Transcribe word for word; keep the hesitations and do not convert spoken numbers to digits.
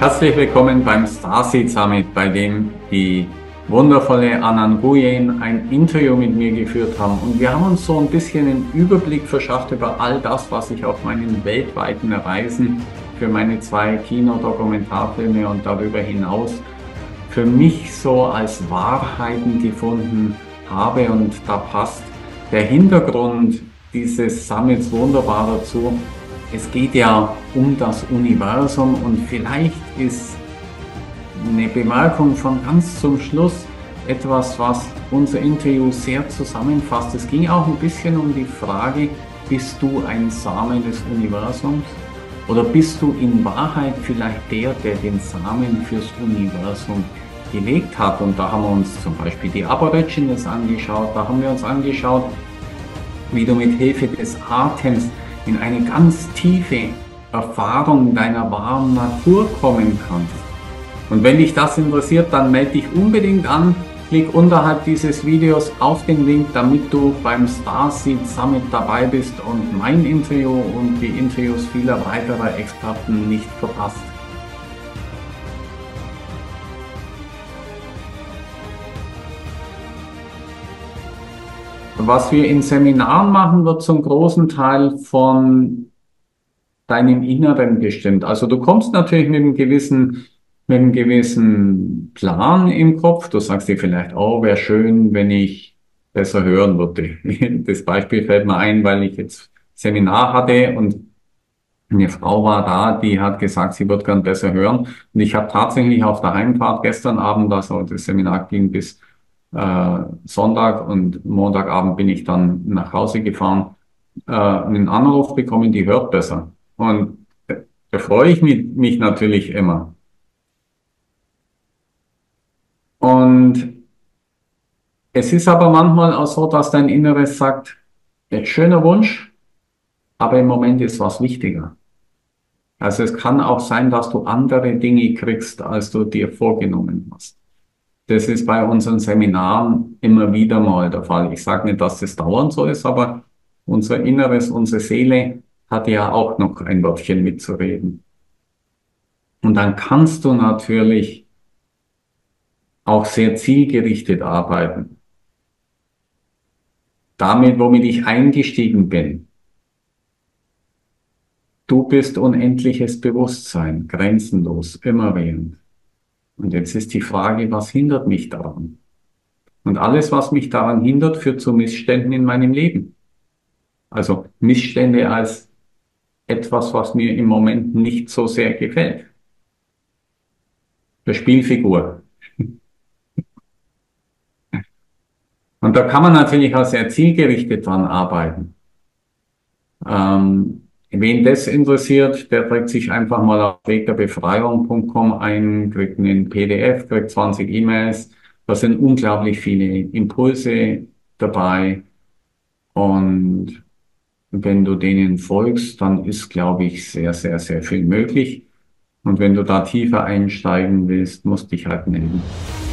Herzlich willkommen beim Starseed Summit, bei dem die wundervolle Anand Nguyen ein Interview mit mir geführt haben. Und wir haben uns so ein bisschen einen Überblick verschafft über all das, was ich auf meinen weltweiten Reisen für meine zwei Kino-Dokumentarfilme und darüber hinaus für mich so als Wahrheiten gefunden habe. Und da passt der Hintergrund dieses Summits wunderbar dazu. Es geht ja um das Universum und vielleicht ist eine Bemerkung von ganz zum Schluss etwas, was unser Interview sehr zusammenfasst. Es ging auch ein bisschen um die Frage, bist du ein Samen des Universums oder bist du in Wahrheit vielleicht der, der den Samen fürs Universum gelegt hat? Und da haben wir uns zum Beispiel die Aborigines angeschaut, da haben wir uns angeschaut, wie du mit Hilfe des Atems in eine ganz tiefe Erfahrung deiner wahren Natur kommen kannst. Und wenn dich das interessiert, dann melde dich unbedingt an, klick unterhalb dieses Videos auf den Link, damit du beim Starseed Summit dabei bist und mein Interview und die Interviews vieler weiterer Experten nicht verpasst. Was wir in Seminaren machen, wird zum großen Teil von deinem Inneren bestimmt. Also du kommst natürlich mit einem gewissen, mit einem gewissen Plan im Kopf. Du sagst dir vielleicht, oh, wäre schön, wenn ich besser hören würde. Das Beispiel fällt mir ein, weil ich jetzt Seminar hatte und eine Frau war da, die hat gesagt, sie wird gern besser hören. Und ich habe tatsächlich auf der Heimfahrt gestern Abend, also das Seminar ging bis äh, Sonntag und Montagabend bin ich dann nach Hause gefahren, äh, einen Anruf bekommen, die hört besser. Und äh, da freue ich mich, mich natürlich immer. Und es ist aber manchmal auch so, dass dein Inneres sagt, ein schöner Wunsch, aber im Moment ist was wichtiger. Also es kann auch sein, dass du andere Dinge kriegst, als du dir vorgenommen hast. Das ist bei unseren Seminaren immer wieder mal der Fall. Ich sage nicht, dass das dauernd so ist, aber unser Inneres, unsere Seele hat ja auch noch ein Wörtchen mitzureden. Und dann kannst du natürlich auch sehr zielgerichtet arbeiten. Damit, womit ich eingestiegen bin. Du bist unendliches Bewusstsein, grenzenlos, immerwährend. Und jetzt ist die Frage, was hindert mich daran? Und alles, was mich daran hindert, führt zu Missständen in meinem Leben. Also Missstände als etwas, was mir im Moment nicht so sehr gefällt. Der Spielfigur. Und da kann man natürlich auch sehr zielgerichtet dran arbeiten. Ähm, wen das interessiert, der trägt sich einfach mal auf weg der befreiung punkt com ein, kriegt einen P D F, kriegt zwanzig E-Mails. Da sind unglaublich viele Impulse dabei. Und wenn du denen folgst, dann ist, glaube ich, sehr, sehr, sehr viel möglich. Und wenn du da tiefer einsteigen willst, musst dich halt melden.